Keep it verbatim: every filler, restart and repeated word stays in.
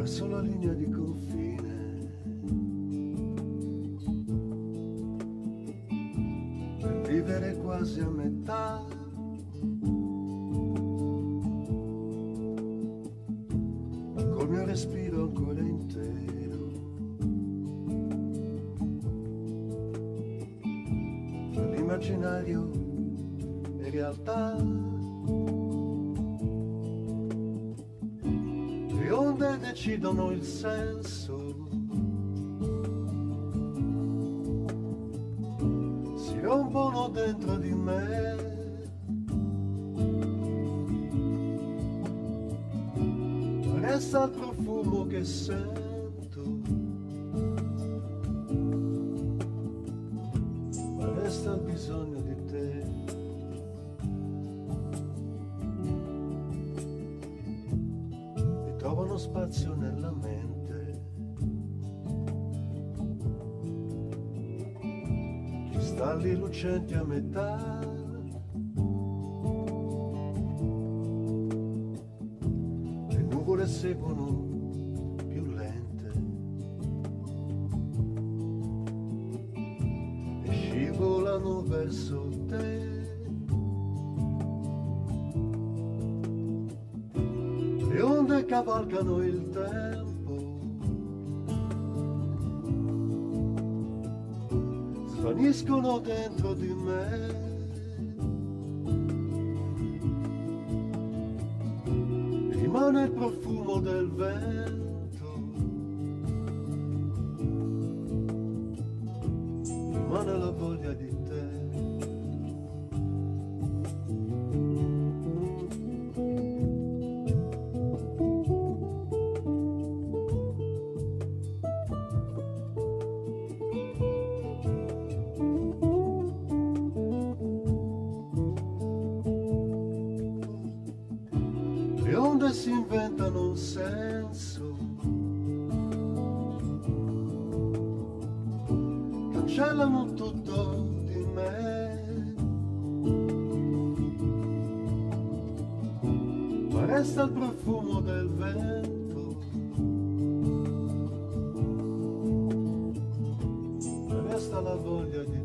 verso la linea di confine. Per vivere quasi a metà, col mio respiro ancora intero, fra l'immaginario e realtà. Le onde decidono il senso, si rompono dentro di me, ma resta il profumo che sento, ma resta il bisogno di te. Trovano spazio nella mente, cristalli lucenti a metà, le nuvole seguono più lente e scivolano verso te. Le onde cavalcano il tempo, svaniscono dentro di me, rimane il profumo del vento, rimane la voglia di te. Le onde si inventano un senso, cancellano tutto di me, ma resta il profumo del vento, ma resta la voglia di